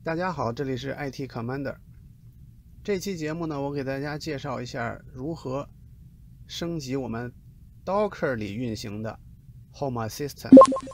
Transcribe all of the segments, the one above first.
大家好，这里是 IT Commander。这期节目呢，我给大家介绍一下如何升级我们 Docker 里运行的 Home Assistant。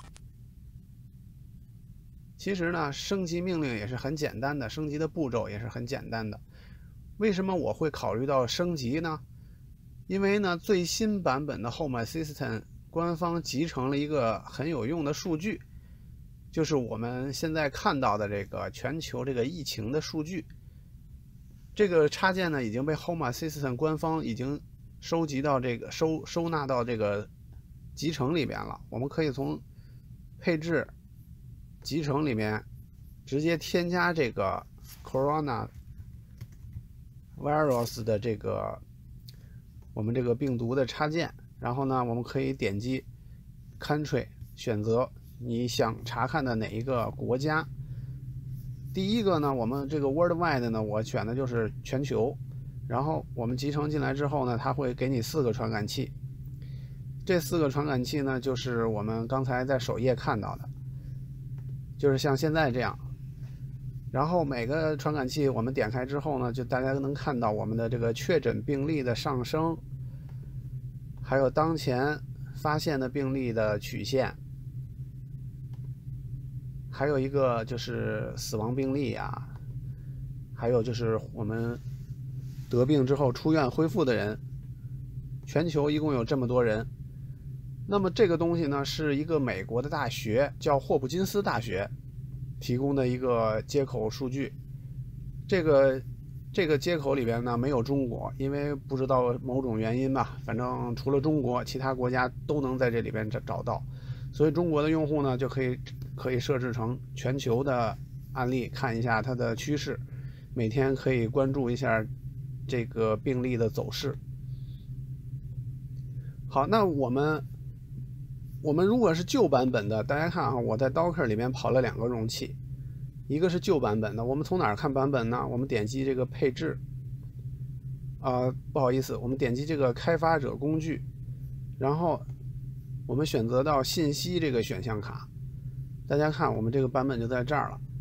其实呢，升级命令也是很简单的，升级的步骤也是很简单的。为什么我会考虑到升级呢？因为呢，最新版本的 Home Assistant 官方集成了一个很有用的数据。就是我们现在看到的这个全球这个疫情的数据，这个插件呢已经被 Home Assistant 官方已经收集到这个收纳到这个集成里边了。我们可以从配置集成里面直接添加这个 Corona Virus 的这个我们这个病毒的插件，然后呢，我们可以点击 Country 选择你想查看的哪一个国家。第一个呢，我们这个 Worldwide 呢，我选的就是全球。然后我们集成进来之后呢，它会给你4个传感器。这4个传感器呢，就是我们刚才在首页看到的，就是像现在这样。然后每个传感器我们点开之后呢，就大家能看到我们的这个确诊病例的上升，还有当前发现的病例的曲线。还有一个就是死亡病例啊，还有就是我们得病之后出院恢复的人，全球一共有这么多人。那么这个东西呢，是一个美国的大学叫霍普金斯大学提供的一个接口数据。这个接口里边呢没有中国，因为不知道某种原因吧，反正除了中国，其他国家都能在这里边找到。所以中国的用户呢就可以设置成全球的案例，看一下它的趋势，每天可以关注一下这个病例的走势。好，那我们如果是旧版本的，大家看啊，我在 Docker 里面跑了2个容器，一个是旧版本的。我们从哪儿看版本呢？我们点击这个配置，不好意思，我们点击这个开发者工具，然后我们选择到信息这个选项卡。大家看，我们这个版本就在这儿了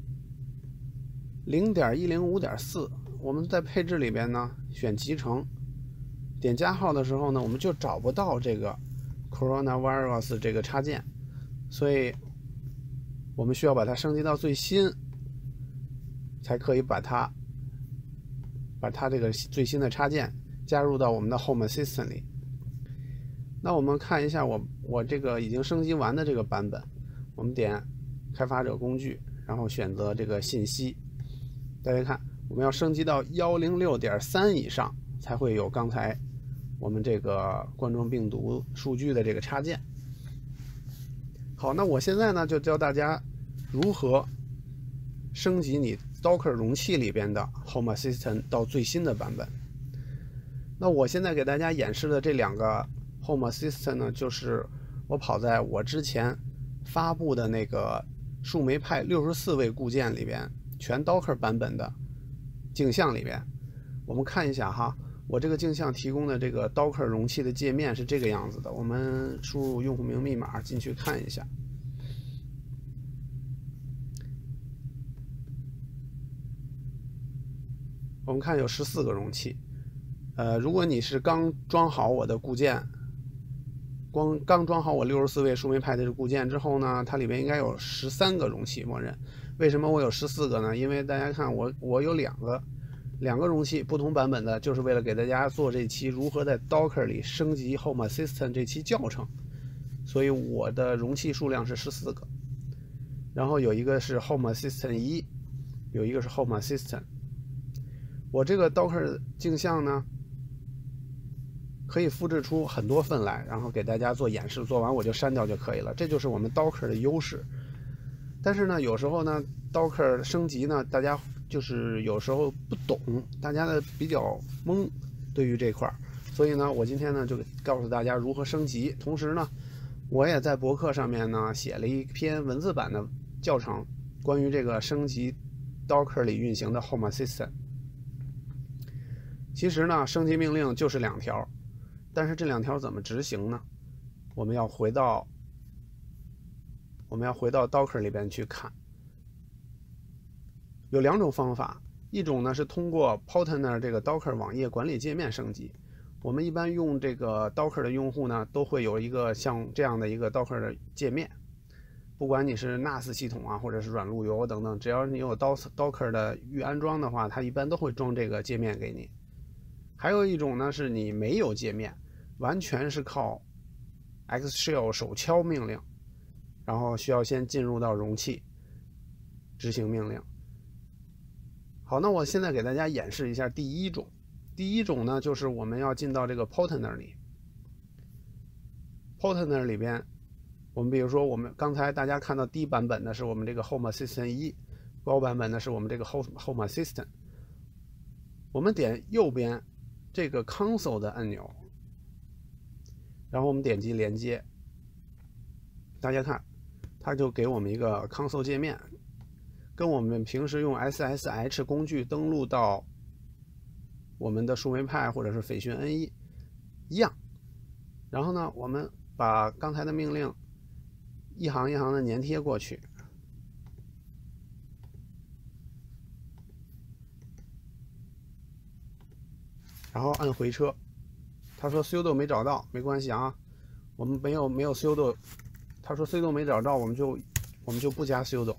0.105.4。 我们在配置里边呢选集成，点加号的时候呢，我们就找不到这个 Coronavirus 这个插件，所以我们需要把它升级到最新，才可以把它这个最新的插件加入到我们的 Home Assistant 里。那我们看一下我这个已经升级完的这个版本，我们点开发者工具，然后选择这个信息。大家看，我们要升级到 106.3 以上才会有刚才我们这个冠状病毒数据的这个插件。好，那我现在呢就教大家如何升级你 Docker 容器里边的 Home Assistant 到最新的版本。那我现在给大家演示的这2个 Home Assistant 呢，就是我跑在我之前发布的那个树莓派64位固件里边，全 Docker 版本的镜像里边。我们看一下哈，我这个镜像提供的这个 Docker 容器的界面是这个样子的。我们输入用户名密码进去看一下。我们看有14个容器。如果你是刚装好我的固件，刚装好我64位树莓派的这固件之后呢，它里面应该有13个容器默认。为什么我有14个呢？因为大家看我有两个容器不同版本的，就是为了给大家做这期如何在 Docker 里升级 Home Assistant 这期教程，所以我的容器数量是14个。然后有一个是 Home Assistant 1，有一个是 Home Assistant。我这个 Docker 镜像呢，可以复制出很多份来，然后给大家做演示，做完我就删掉就可以了。这就是我们 Docker 的优势。但是呢，有时候呢 Docker 升级呢，大家就是有时候不懂，大家的比较懵对于这块，所以呢，我今天呢就告诉大家如何升级。同时呢，我也在博客上面呢写了一篇文字版的教程，关于这个升级 Docker 里运行的 Home Assistant。其实呢，升级命令就是2条，但是这2条怎么执行呢？我们要回到 Docker 里边去看。 有2种方法，一种呢是通过 Portainer 这个 Docker 网页管理界面升级。我们一般用这个 Docker 的用户呢，都会有一个像这样的一个 Docker 的界面。不管你是 NAS 系统啊，或者是软路由等等，只要你有 Docker 的预安装的话，它一般都会装这个界面给你。还有一种呢，是你没有界面，完全是靠 Xshell 手敲命令，然后需要先进入到容器执行命令。好，那我现在给大家演示一下第一种。第一种呢，就是我们要进到这个 Portainer 里。Portainer 里边，我们比如说，我们刚才大家看到低版本的是我们这个 Home Assistant 1，高版本的是我们这个 Home Assistant。我们点右边这个 Console 的按钮，然后我们点击连接。大家看，它就给我们一个 Console 界面，跟我们平时用 SSH 工具登录到我们的树莓派或者是斐讯 N1 一样。然后呢，我们把刚才的命令一行一行的粘贴过去，然后按回车。他说 sudo 没找到，没关系啊，我们没有 sudo。他说 sudo 没找到，我们就不加 sudo。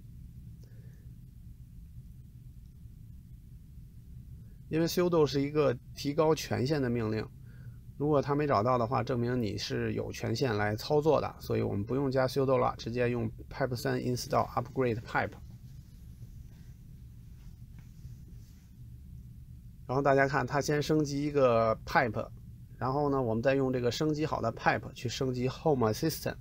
因为 sudo 是一个提高权限的命令，如果他没找到的话，证明你是有权限来操作的，所以我们不用加 sudo 了，直接用 pipe 3 install upgrade pipe。然后大家看，它先升级一个 pipe， 然后呢，我们再用这个升级好的 pipe 去升级 Home Assistant。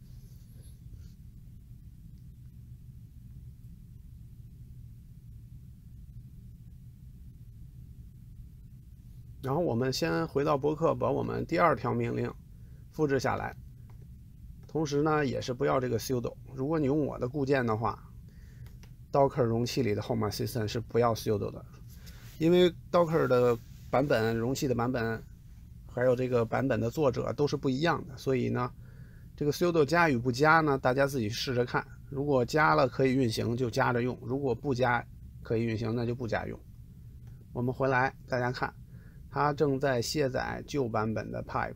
然后我们先回到博客，把我们第2条命令复制下来，同时呢也是不要这个 sudo。如果你用我的固件的话 ，Docker 容器里的 Home Assistant 是不要 sudo 的，因为 Docker 的版本、容器的版本，还有这个版本的作者都是不一样的，所以呢，这个 sudo 加与不加呢，大家自己试着看。如果加了可以运行，就加着用；如果不加可以运行，那就不加用。我们回来，大家看。它正在卸载旧版本的 Pipe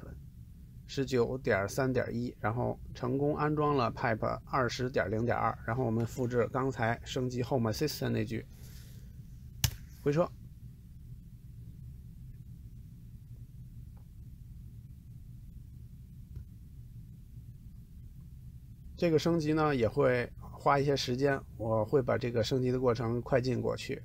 19.3.1， 然后成功安装了 Pipe 20.0.2， 然后我们复制刚才升级 Home Assistant 那句，回车。这个升级呢也会花一些时间，我会把这个升级的过程快进过去。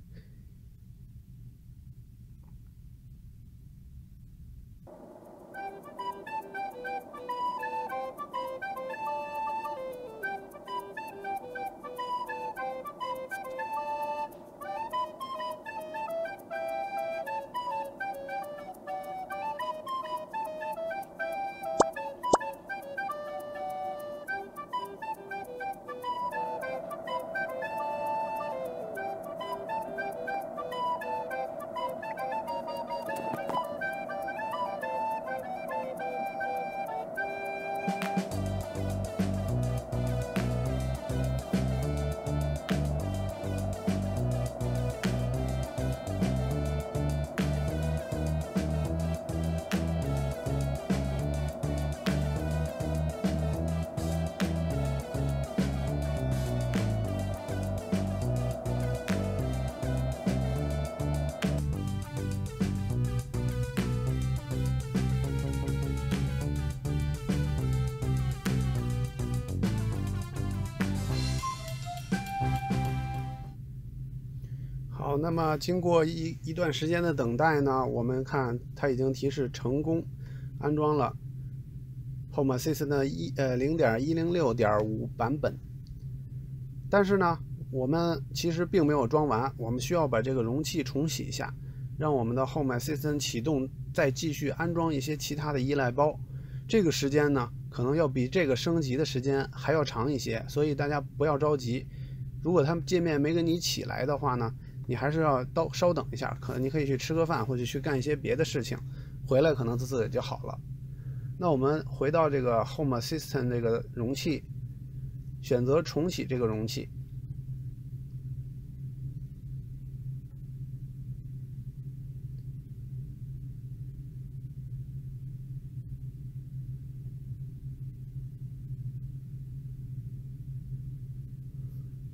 好，那么经过一段时间的等待呢，我们看它已经提示成功安装了 Home Assistant 0.106.5 版本。但是呢，我们其实并没有装完，我们需要把这个容器重启一下，让我们的 Home Assistant 启动，再继续安装一些其他的依赖包。这个时间呢，可能要比这个升级的时间还要长一些，所以大家不要着急。如果它界面没给你起来的话呢，你还是要稍等一下，你可以去吃个饭或者去干一些别的事情，回来可能自己就好了。那我们回到这个 Home Assistant 这个容器，选择重启这个容器，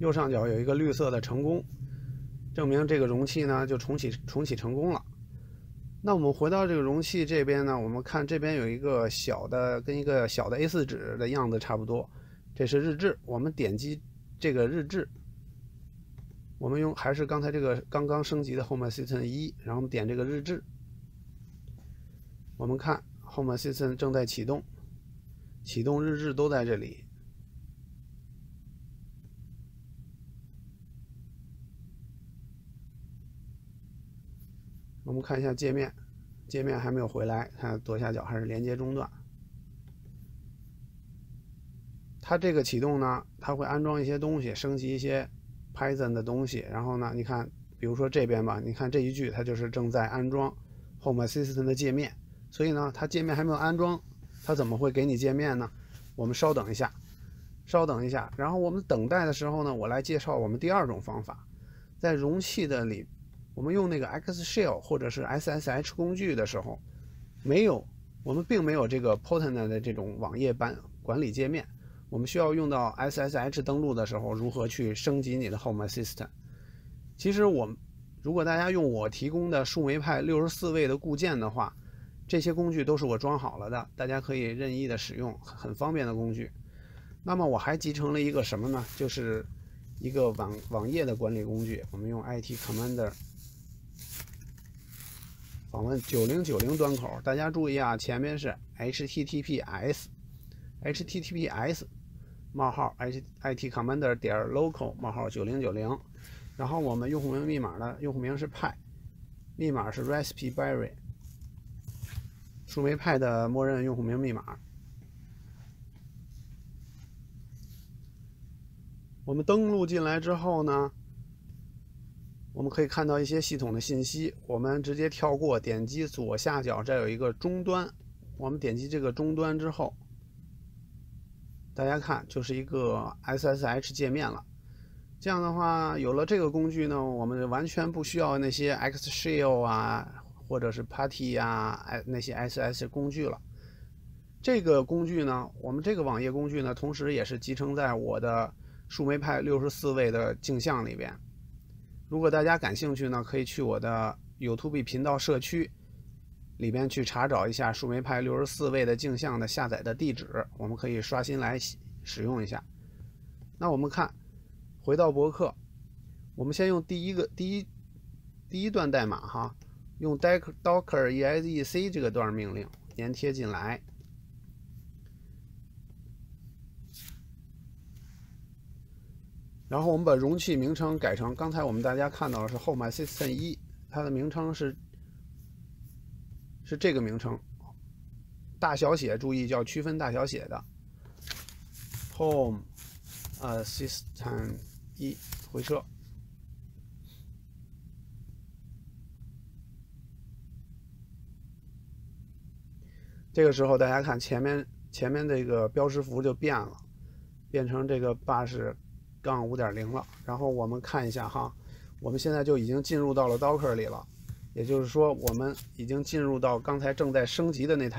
右上角有一个绿色的成功，证明这个容器呢就重启成功了。那我们回到这个容器这边呢，我们看这边有一个小的，跟一个小的 A4 纸的样子差不多，这是日志。我们点击这个日志，我们还是刚才这个刚刚升级的 Home Assistant 1，然后我们点这个日志，我们看 Home Assistant 正在启动，启动日志都在这里。我们看一下界面，界面还没有回来，看左下角还是连接中断。它这个启动呢，它会安装一些东西，升级一些 Python 的东西。然后呢，你看，比如说这边吧，你看这一句，它就是正在安装 Home Assistant 的界面。所以呢，它界面还没有安装，它怎么会给你界面呢？我们稍等一下，稍等一下。然后我们等待的时候呢，我来介绍我们第二种方法，在容器的里。我们用那个 Xshell 或者是 SSH 工具的时候，我们并没有这个 Portnet 的这种网页管理界面，我们需要用到 SSH 登录的时候，如何去升级你的 Home Assistant。其实如果大家用我提供的树莓派64位的固件的话，这些工具都是我装好了的，大家可以任意的使用，很方便的工具。那么我还集成了一个什么呢？就是一个网页的管理工具，我们用 IT Commander。访问9090端口，大家注意啊，前面是 https 冒号 itcommander 点 local 冒号9090，然后我们用户名密码的用户名是派，密码是 raspberry， 树莓派的默认用户名密码。我们登录进来之后呢，我们可以看到一些系统的信息，我们直接跳过，点击左下角，这有一个终端，我们点击这个终端之后，大家看就是一个 SSH 界面了。这样的话，有了这个工具呢，我们完全不需要那些 Xshell 啊，或者是 Putty 啊，那些 SSH 工具了。这个工具呢，我们这个网页工具呢，同时也是集成在我的树莓派64位的镜像里边。如果大家感兴趣呢，可以去我的 YouTube 频道社区里边去查找一下树莓派64位的镜像的下载的地址，我们可以刷新来使用一下。那我们看，回到博客，我们先用第一段代码哈，用 docker exec 这个段命令粘贴进来。然后我们把容器名称改成，刚才我们大家看到的是 Home Assistant 1，它的名称是这个名称，大小写，注意叫区分大小写的 Home Assistant 1，回车。这个时候大家看前面这个标识符就变了，变成这个 bash-5.0 了。然后我们看一下哈，我们现在就已经进入到了 Docker 里了，也就是说我们已经进入到刚才正在升级的那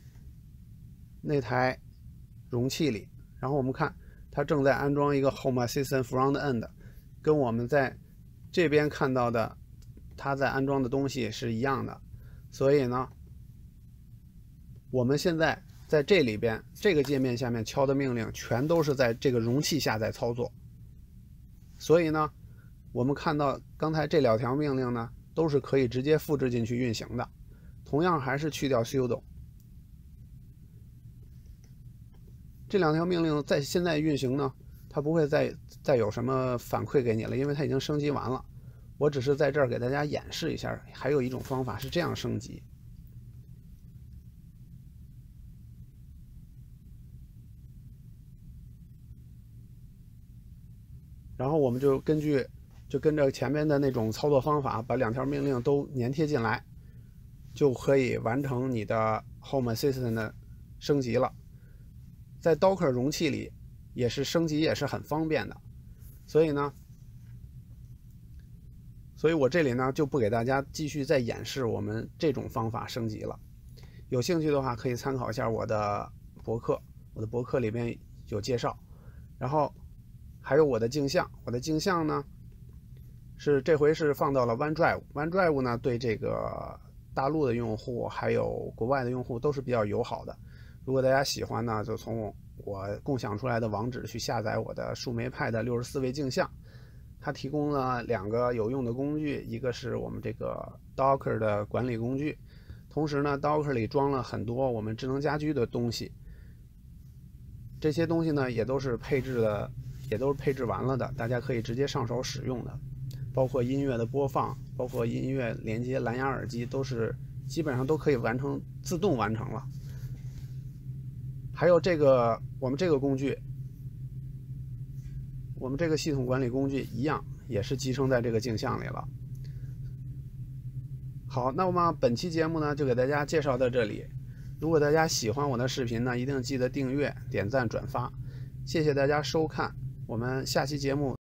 台容器里。然后我们看它正在安装一个 Home Assistant Front End， 跟我们在这边看到的它在安装的东西是一样的。所以呢，我们现在在这里边这个界面下面敲的命令全都是在这个容器下在操作。所以呢，我们看到刚才这两条命令呢，都是可以直接复制进去运行的。同样还是去掉 sudo， 这两条命令在现在运行呢，它不会再有什么反馈给你了，因为它已经升级完了。我只是在这儿给大家演示一下，还有一种方法是这样升级。然后我们就跟着前面的那种操作方法，把两条命令都粘贴进来，就可以完成你的 Home Assistant 的升级了。在 Docker 容器里也是升级也是很方便的，所以我这里呢就不给大家继续再演示我们这种方法升级了。有兴趣的话可以参考一下我的博客，里面有介绍。然后还有我的镜像，我的镜像呢这回是放到了 OneDrive。OneDrive 呢对这个大陆的用户还有国外的用户都是比较友好的。如果大家喜欢呢，就从我共享出来的网址去下载我的树莓派的64位镜像。它提供了2个有用的工具，一个是我们这个 Docker 的管理工具，同时呢 Docker 里装了很多我们智能家居的东西。这些东西呢也都是配置完了的，大家可以直接上手使用的，包括音乐的播放，包括音乐连接蓝牙耳机，基本上都可以自动完成了。还有我们这个工具，我们这个系统管理工具一样，也是集成在这个镜像里了。好，那么本期节目呢就给大家介绍到这里。如果大家喜欢我的视频呢，一定记得订阅、点赞、转发。谢谢大家收看，我们下期节目